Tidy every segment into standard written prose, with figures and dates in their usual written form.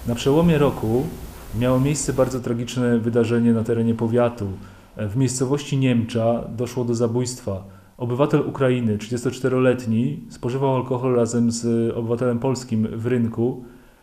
Na przełomie roku miało miejsce bardzo tragiczne wydarzenie na terenie powiatu. W miejscowości Niemcza doszło do zabójstwa. Obywatel Ukrainy, 34-letni, spożywał alkohol razem z obywatelem polskim w rynku.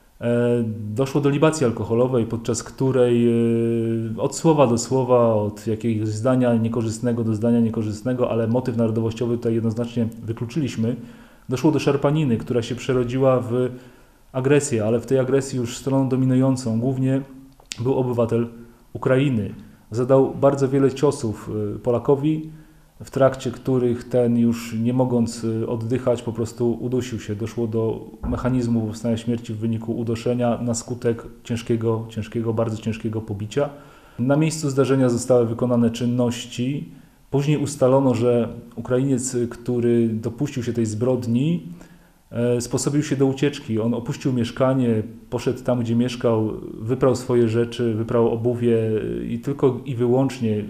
Doszło do libacji alkoholowej, podczas której od słowa do słowa, od jakiegoś zdania niekorzystnego do zdania niekorzystnego, ale motyw narodowościowy tutaj jednoznacznie wykluczyliśmy, doszło do szarpaniny, która się przerodziła w agresję, ale w tej agresji już stroną dominującą głównie był obywatel Ukrainy. Zadał bardzo wiele ciosów Polakowi, w trakcie których ten już nie mogąc oddychać po prostu udusił się. Doszło do mechanizmu powstania śmierci w wyniku uduszenia na skutek bardzo ciężkiego pobicia. Na miejscu zdarzenia zostały wykonane czynności. Później ustalono, że Ukrainiec, który dopuścił się tej zbrodni, sposobił się do ucieczki. On opuścił mieszkanie, poszedł tam, gdzie mieszkał, wyprał swoje rzeczy, wyprał obuwie i tylko i wyłącznie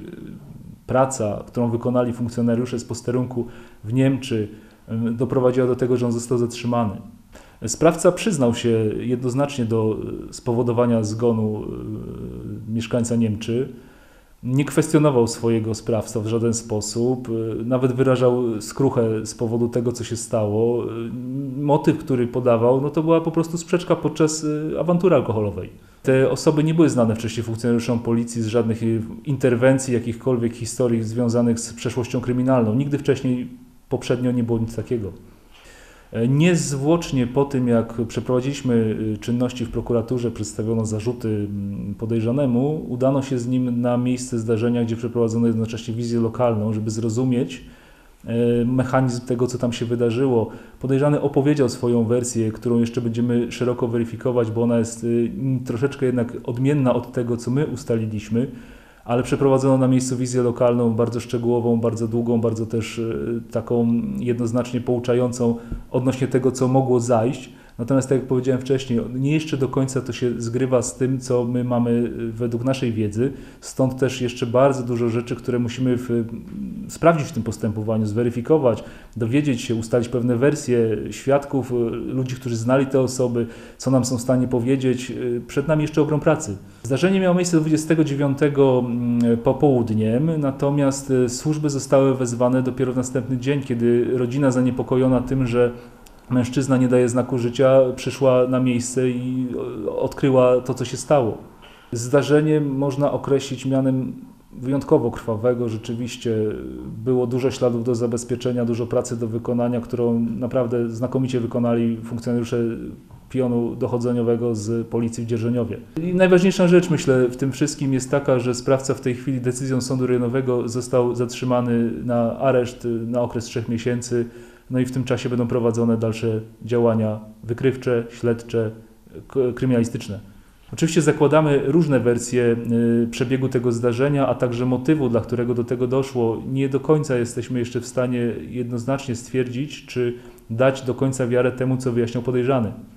praca, którą wykonali funkcjonariusze z posterunku w Niemczy, doprowadziła do tego, że on został zatrzymany. Sprawca przyznał się jednoznacznie do spowodowania zgonu mieszkańca Niemczy. Nie kwestionował swojego sprawstwa w żaden sposób, nawet wyrażał skruchę z powodu tego, co się stało. Motyw, który podawał, no to była po prostu sprzeczka podczas awantury alkoholowej. Te osoby nie były znane wcześniej funkcjonariuszom policji z żadnych interwencji, jakichkolwiek historii związanych z przeszłością kryminalną. Nigdy wcześniej, poprzednio nie było nic takiego. Niezwłocznie po tym, jak przeprowadziliśmy czynności w prokuraturze, przedstawiono zarzuty podejrzanemu, udano się z nim na miejsce zdarzenia, gdzie przeprowadzono jednocześnie wizję lokalną, żeby zrozumieć mechanizm tego, co tam się wydarzyło. Podejrzany opowiedział swoją wersję, którą jeszcze będziemy szeroko weryfikować, bo ona jest troszeczkę jednak odmienna od tego, co my ustaliliśmy, ale przeprowadzono na miejscu wizję lokalną, bardzo szczegółową, bardzo długą, bardzo też taką jednoznacznie pouczającą odnośnie tego, co mogło zajść. Natomiast tak jak powiedziałem wcześniej, nie jeszcze do końca to się zgrywa z tym, co my mamy według naszej wiedzy. Stąd też jeszcze bardzo dużo rzeczy, które musimy sprawdzić w tym postępowaniu, zweryfikować, dowiedzieć się, ustalić pewne wersje świadków, ludzi, którzy znali te osoby, co nam są w stanie powiedzieć. Przed nami jeszcze ogrom pracy. Zdarzenie miało miejsce 29 popołudniem, natomiast służby zostały wezwane dopiero w następny dzień, kiedy rodzina zaniepokojona tym, że mężczyzna nie daje znaku życia, przyszła na miejsce i odkryła to, co się stało. Zdarzenie można określić mianem wyjątkowo krwawego. Rzeczywiście było dużo śladów do zabezpieczenia, dużo pracy do wykonania, którą naprawdę znakomicie wykonali funkcjonariusze pionu dochodzeniowego z policji w Dzierżoniowie. I najważniejsza rzecz, myślę, w tym wszystkim jest taka, że sprawca w tej chwili decyzją sądu rejonowego został zatrzymany na areszt na okres 3 miesięcy. No i w tym czasie będą prowadzone dalsze działania wykrywcze, śledcze, kryminalistyczne. Oczywiście zakładamy różne wersje przebiegu tego zdarzenia, a także motywu, dla którego do tego doszło. Nie do końca jesteśmy jeszcze w stanie jednoznacznie stwierdzić, czy dać do końca wiarę temu, co wyjaśniał podejrzany.